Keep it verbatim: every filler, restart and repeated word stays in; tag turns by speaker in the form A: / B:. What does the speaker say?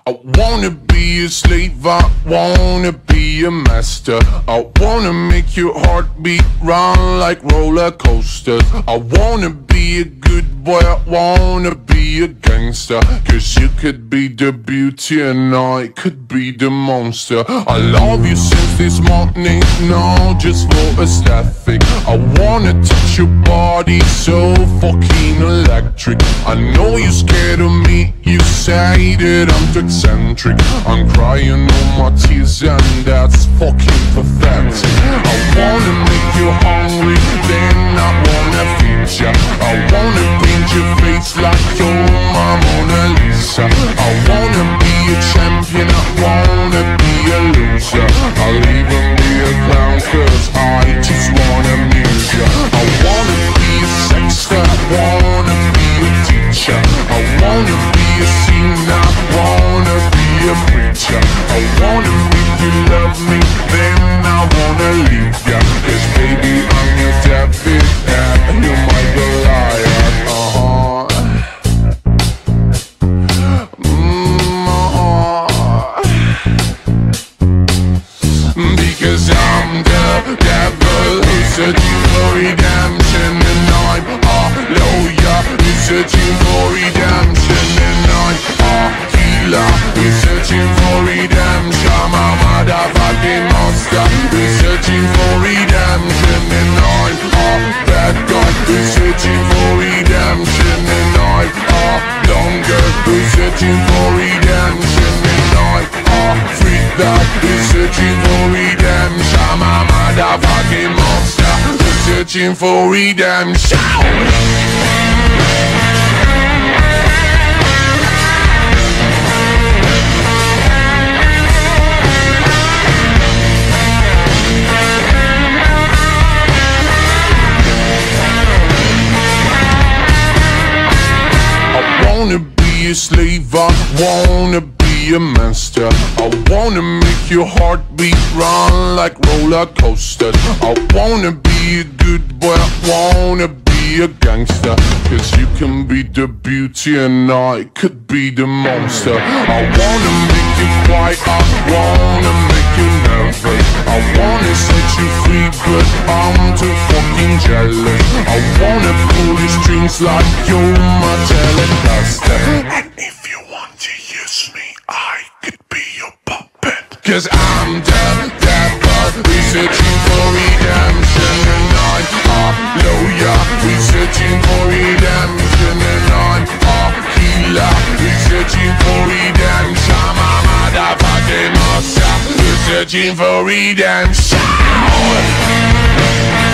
A: I wanna be a slave, I wanna be a master. I wanna make your heartbeat run like roller coasters. I wanna be a good boy, I wanna be a gangster. Cause you could be the beauty and I could be the monster. I love you since this morning, no, just for aesthetic. I wanna touch your body so fucking electric. I know you're scared of me, you say that I'm too eccentric. I'm crying all my tears and that's fucking pathetic. I wanna make you hungry, then I wanna feed ya. I wanna paint your face like you're my Mona Lisa. I wanna be a champion, I wanna be a loser. I'll even be a clown cause I just wanna amuse ya. I wanna be a sexter, I wanna be a teacher. I wanna be a singer, I wanna be a preacher. I wanna make you love me, then I wanna leave ya. Cause baby I'm your David and you're my Goliath. Uh-huh. Mm, uh-huh. Because I'm the devil who's searching for redemption, and I'm a lawyer who's searching for redemption, and I'm a healer who's searching for redemption. I'm a motherfucking monster who's searching for redemption, and I'm a bad guy who's searching for redemption, and I'm a longer who's searching for redemption, and I'm a freak that who's searching for redemption. I'm a motherfucking monster who's searching for redemption. I wanna be a slave, I wanna be a master. I wanna make your heartbeat run like roller coasters. I wanna be a good boy, I wanna be a gangster. Cause you can be the beauty and I could be the monster. I wanna make you quiet, I wanna make you nervous. I wanna set you free but I'm too fucking jealous. I wanna pull your strings like you're my telecaster. And if you want to use me, I could be your puppet. Cause I'm the devil who's searching for redemption, and I'm a lawyer who's searching for redemption, and I'm a healer who's searching for redemption. I'm a motherfucking monster who's searching for redemption.